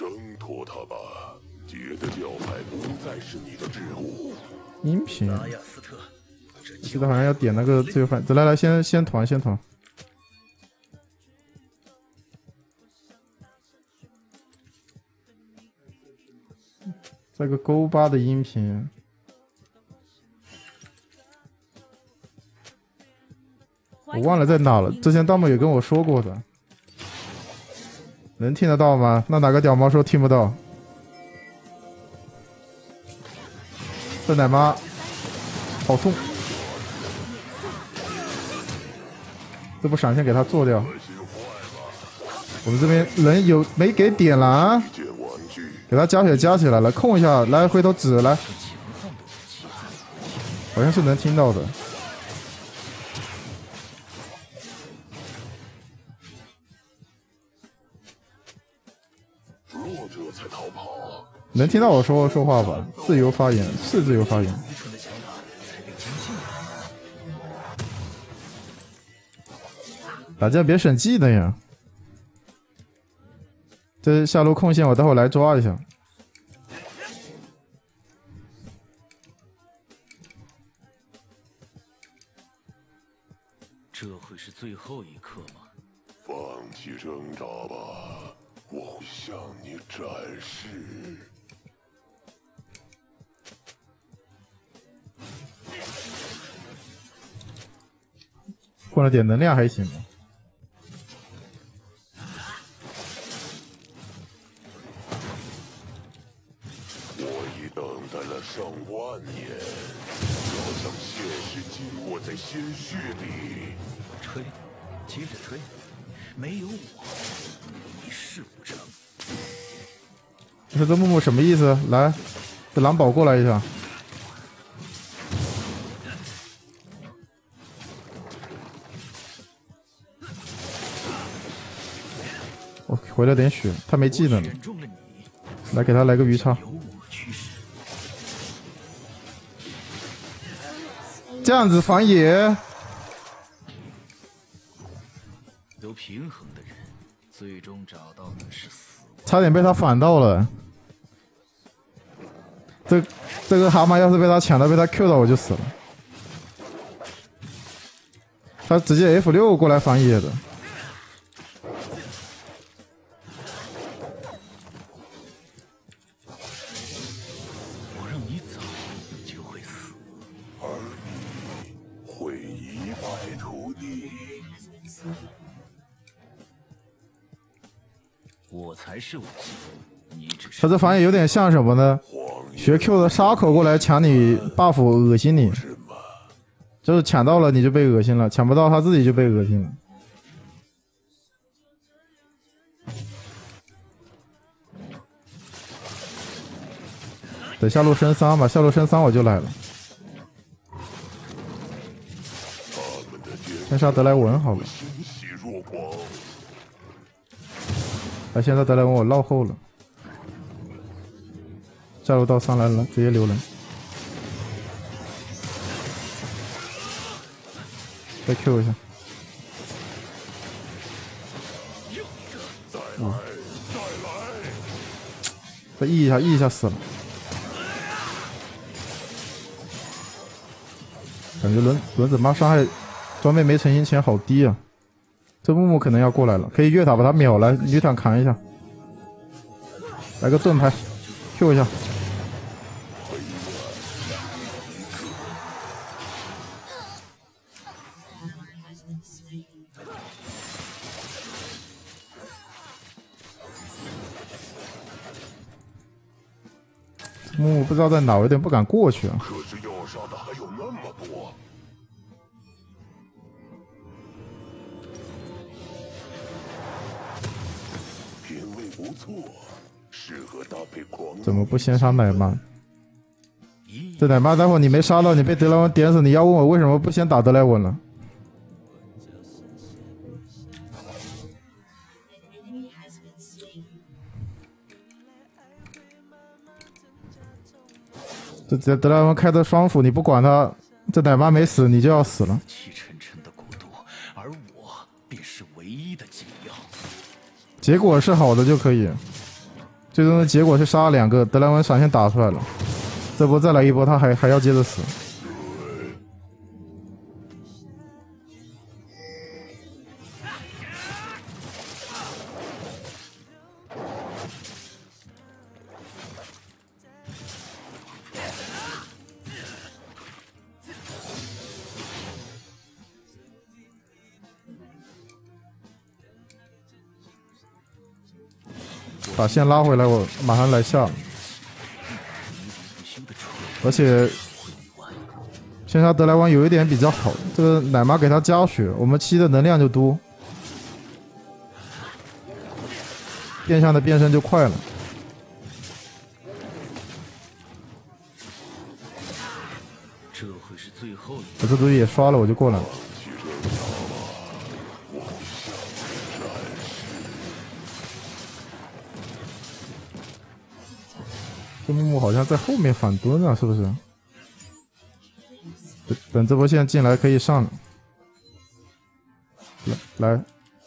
脱他吧，杰的教派不再是你的桎梏。 音频，记得好像要点那个自由反，来，先团。这个勾巴的音频，我忘了在哪了。之前弹幕有跟我说过的，能听得到吗？那哪个屌毛说听不到？这奶妈，好痛！这波闪现给他做掉。我们这边人有没给点了啊？给他加血加起来了，控一下，来回头指来，好像是能听到的。 弱者才逃跑， 能听到我说话吧？自由发言是自由发言。打架别省技能呀！这下路空线，我待会来抓一下。 这会是最后一刻吗？ 放弃挣扎吧，我会向你展示。 混了点能量还行吧。 上万年，要将现实浸没在鲜血里。 吹，接着吹，没有我，一事无成。 你说这木木什么意思？来，这狼堡过来一下。我回了点血，他没技能，来给他来个鱼叉。这样子防野， 都平衡的人，最终找到的是死。 差点被他反到了。这个蛤蟆要是被他抢到，被他 Q 到，我就死了。他直接 F6过来防野的。 我让你走，你就会死。 会一败涂地。 我才是武器，你只是。 他这防野有点像什么呢？学 Q 的沙口过来抢你 buff， 恶心你，就是抢到了你就被恶心了，抢不到他自己就被恶心了。等下路升3吧，下路升3我就来了。先杀德莱文好了。哎，现在德莱文我落后了。下路到3来了，直接留人。再 Q 一下。再 E 一下死了。感觉轮子妈伤害装备没成型前好低啊！这木木可能要过来了，可以越塔把他秒了，女坦扛一下，来个盾牌 ，Q 一下。木木不知道在哪，我有点不敢过去啊。 可是要杀的还有那么多。品味不错，适合搭配狂。 怎么不先杀奶妈？这奶妈待会你没杀到，你被德莱文点死，你要问我为什么不先打德莱文了？这德莱文开的双斧，你不管他，这奶妈没死，你就要死了。 气沉沉的国度，而我便是唯一的解药。 结果是好的就可以， 最终的结果是杀了2个，德莱文闪现打出来了。这波再来一波，他还要接着死。把线拉回来，我马上来下。而且先杀德莱湾有一点比较好，这个奶妈给他加血，我们7的能量就多，变相的变身就快了。 这会是最后一我这东西也刷了，我就过来了。这木木好像在后面反蹲啊，是不是？等这波线进来可以上了。来，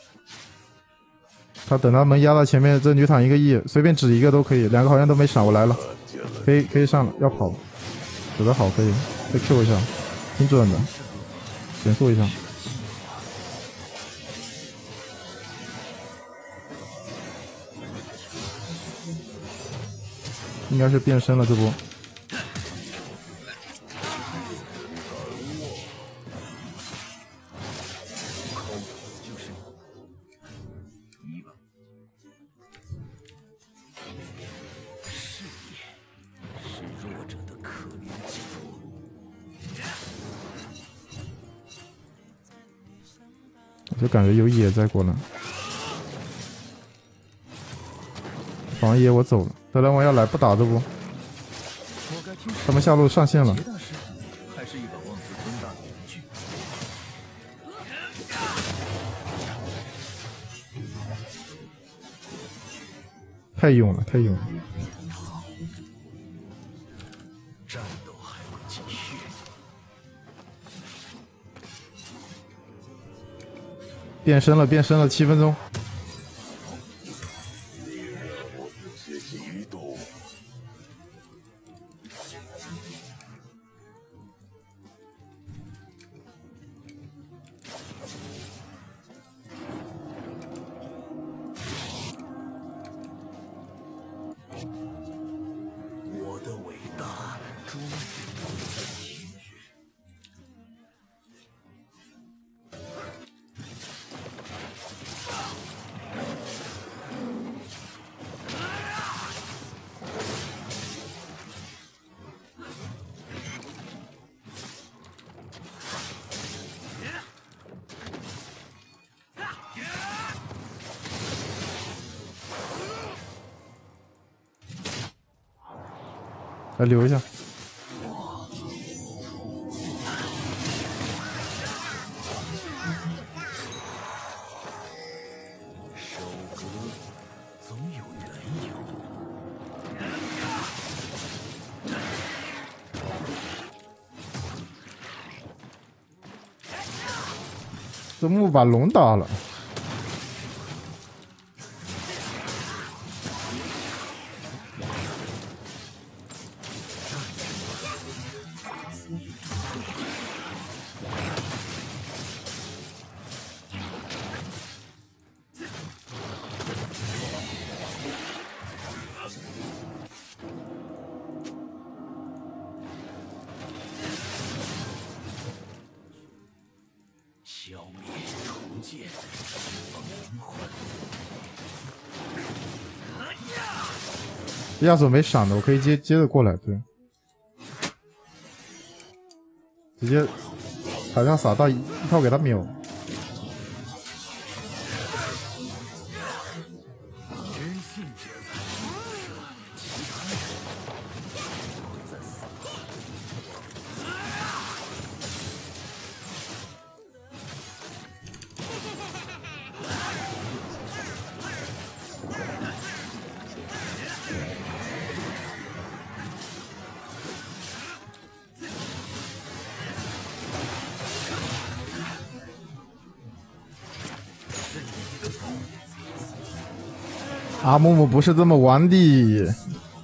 他等他们压到前面，这女坦一个 E， 随便指一个都可以，2个好像都没闪，我来了，可以上了，要跑，走得好，可以，再 Q 一下，挺准的，减速一下。应该是变身了这波。我就感觉有野在过来，防野我走了。德莱王要来不打这波，他们下路上线了。太勇了，太勇了！ 战斗还会继续。 变身了，变身了，7分钟。 我的伟大终于到了今日。 来留一下。 收割总有缘由。 这木把龙打了。 消灭重建，灵魂。 亚索没闪的，我可以接着过来，对，直接海上撒到一套给他秒。 真信这才是其他人会在死后。 阿木木不是这么玩的。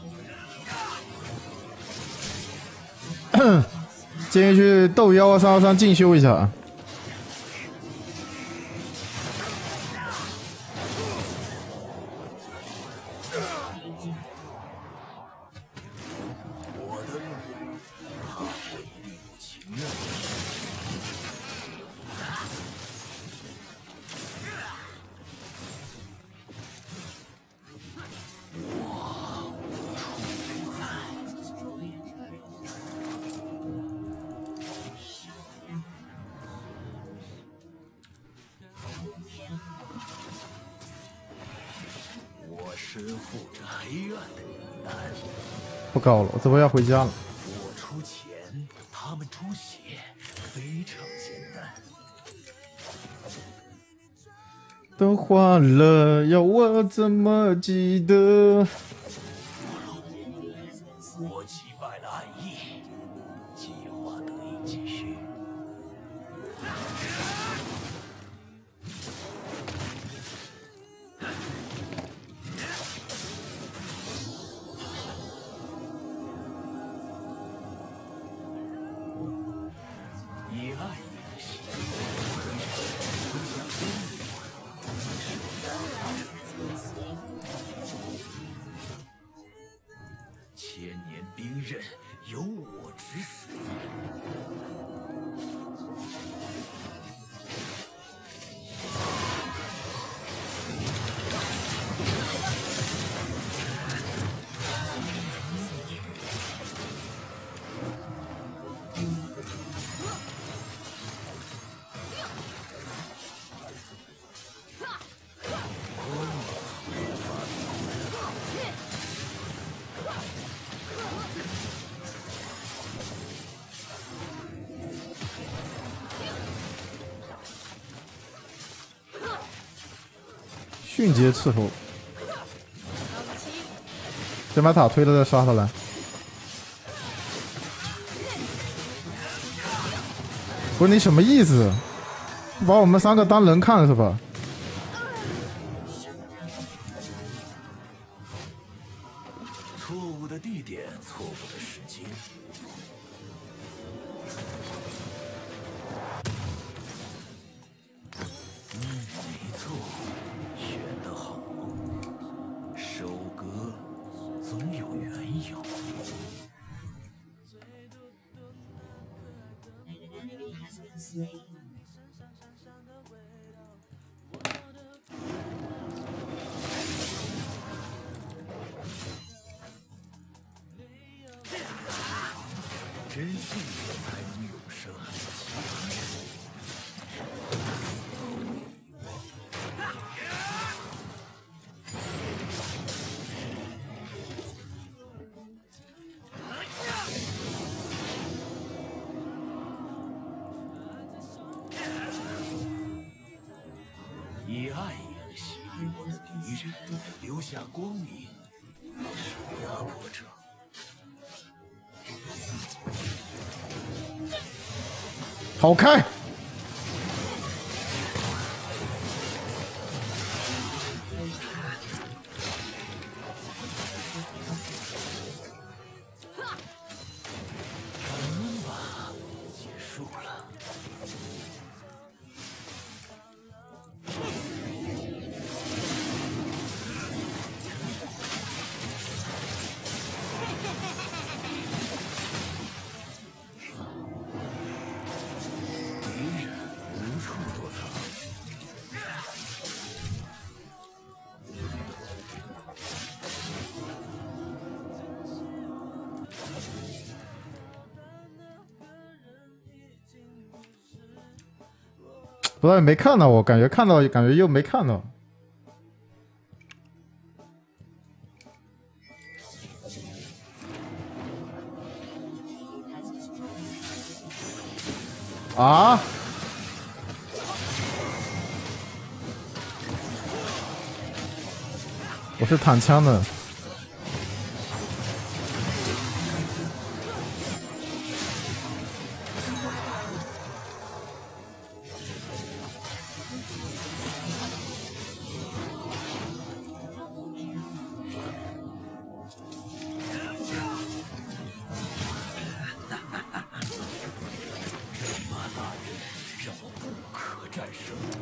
建议去斗12323进修一下。 身负着黑暗的人难。 不搞了，我这波要回家了。 我出钱，他们出血，非常简单。 都花了，要我怎么记得？ 我击败了暗翼，计划得以继续。以爱言行，千年兵刃由我指使。 迅捷伺候，先把塔推了再杀他来。不是你什么意思？把我们3个当人看是吧？ 错误的地点，错误的时间。没错，选得好。收割总有缘由。真信者才能永生，其他人。以爱言行，我的敌人留下光明，是压迫者。 跑开！ 感恩吧，结束了。敌人无处躲藏。 不知道有没看到我，感觉看到，感觉又没看到。啊！我是坦枪的。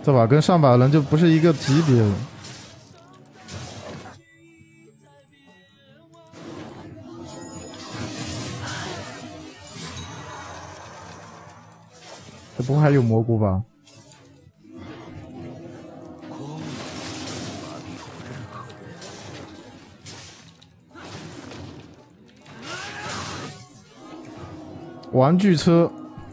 这把跟上把人就不是一个级别的。这不会还有蘑菇吧？玩具车。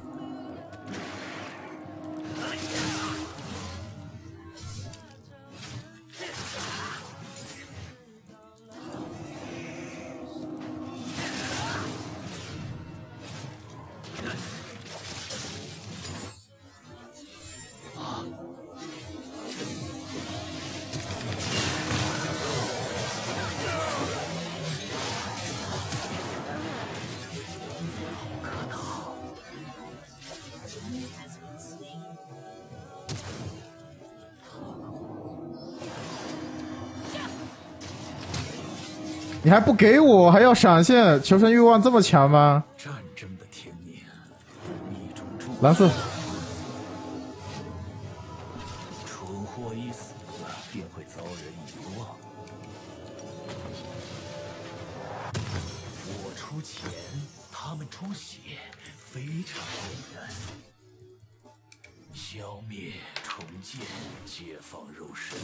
你还不给我，还要闪现，求生欲望这么强吗？ 战争的天命，逆中注蓝色， 蠢货一死，便会遭人遗忘。我出钱，他们出血，非常简单。消灭、重建、解放肉身。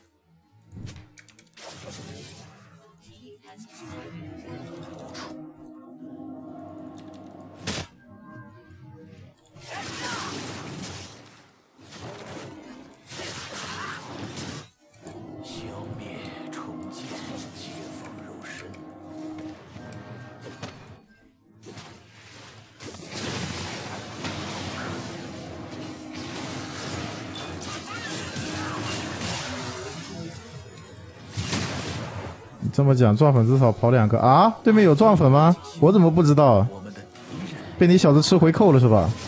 消灭、重建、解放肉身。 你这么讲，撞粉至少跑2个啊？对面有撞粉吗？我怎么不知道？被你小子吃回扣了是吧？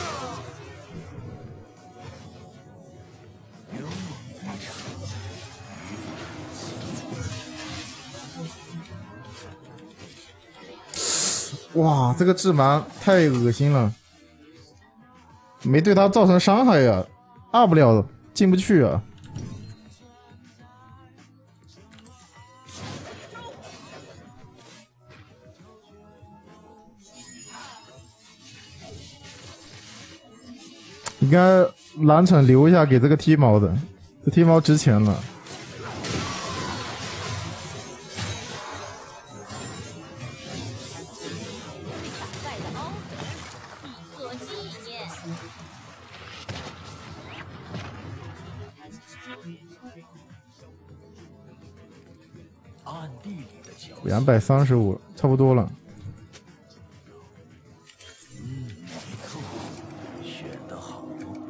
哇，这个智蛮太恶心了，没对他造成伤害呀，up不了，进不去啊。应该蓝城留一下给这个踢毛的，这踢毛值钱了。 暗地里的交 235，差不多了。 没错，选得好。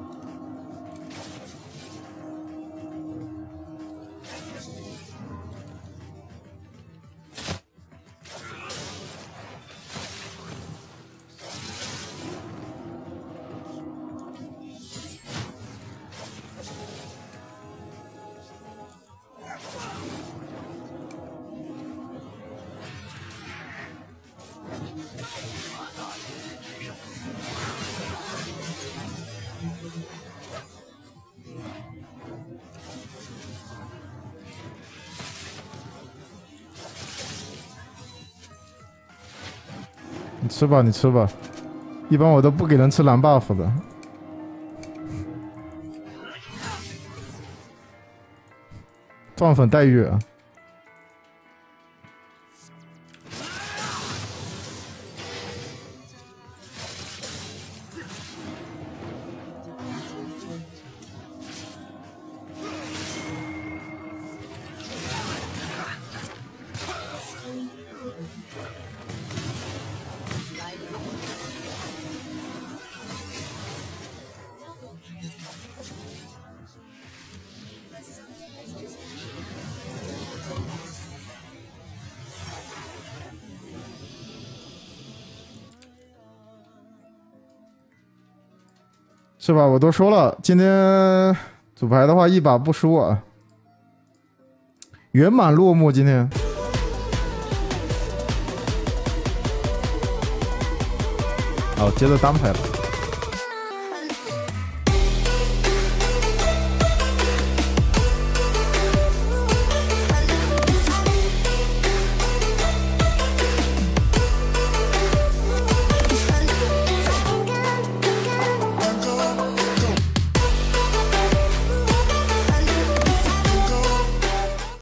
你吃吧，你吃吧。一般我都不给人吃蓝 buff 的。撞粉待遇啊！是吧？我都说了，今天组牌的话一把不输啊，圆满落幕。今天好，接着单排了。